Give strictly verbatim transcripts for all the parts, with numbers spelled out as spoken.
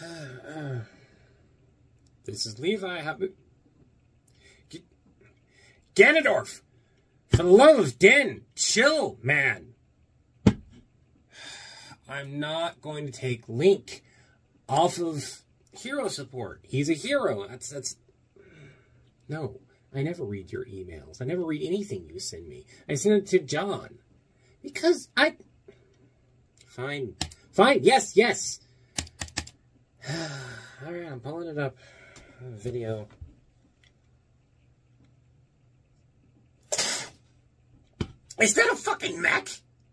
This is Levi. G Ganondorf! For the love of Den, chill, man. I'm not going to take Link off of hero support. He's a hero. That's, that's... No, I never read your emails. I never read anything you send me. I send it to John. Because I... Fine. Fine, yes, yes. Alright, I'm pulling it up. Video. Is that a fucking mech?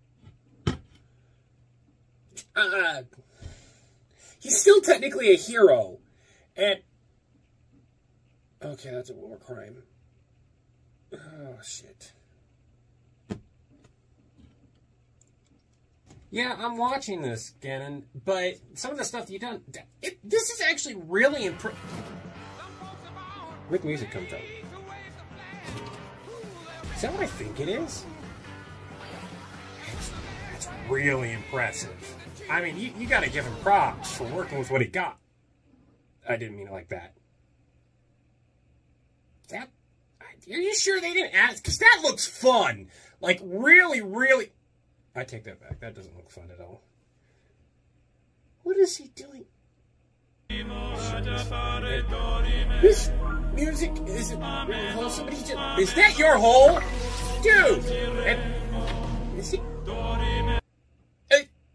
Uh, he's still technically a hero. And... Okay, that's a war crime. Oh, shit. Yeah, I'm watching this, Ganon, but some of the stuff you've done... It, this is actually really impressive. With music comes out. Is that what I think it is? It's, it's really impressive. I mean, you, you gotta give him props for working with what he got. I didn't mean it like that. That... Are you sure they didn't ask? Because that looks fun. Like, really, really... I take that back. That doesn't look fun at all. What is he doing? This music isn't really wholesome, but he just... Is that your hole? Dude! And, is he... Uh,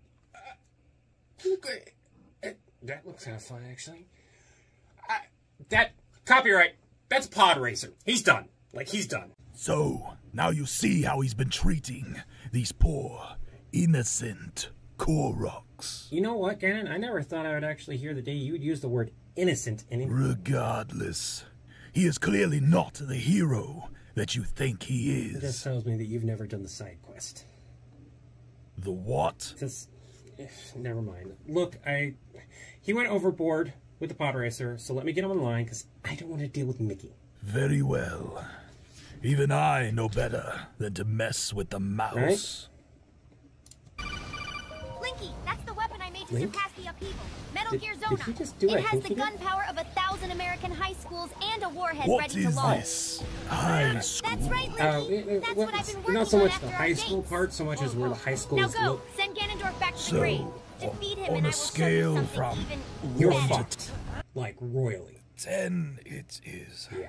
uh, that looks kind of fun, actually. Uh, that... Copyright. That's Pod Racer. He's done. Like, he's done. So, now you see how he's been treating these poor, innocent Koroks. You know what, Ganon? I never thought I would actually hear the day you would use the word innocent in it. Regardless, he is clearly not the hero that you think he is. This tells me that you've never done the side quest. The what? This, never mind. Look, I... He went overboard with the Pod Racer, so let me get him online, because I don't want to deal with Mickey. Very well. Even I know better than to mess with the mouse. Right? Blinky, that's the weapon I made to Link? surpass the upheaval. Metal Did, Gear Zona. Did he just do it has think the gunpowder of a thousand American high schools and a warhead What ready is to launch. this? High school. That's right, Linky. Uh, it, it, That's well, what I've been working not so on much after the our high school dates. part, so much as where the high school Now is. go. Look, Send Ganondorf back to So, the grave. Defeat him on and a I will scale show you something from even you're better. fucked. Like, royally. Ten it is. Yeah.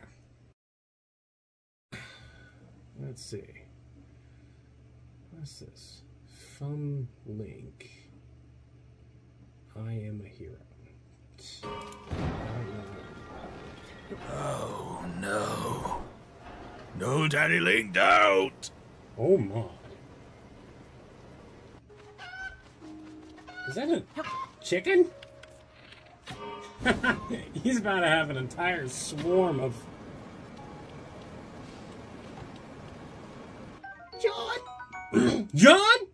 Let's see. What's this? From Link. I am a hero. Oh no. No, Daddy Link, don't! Oh my. Is that a chicken? He's about to have an entire swarm of... John? John?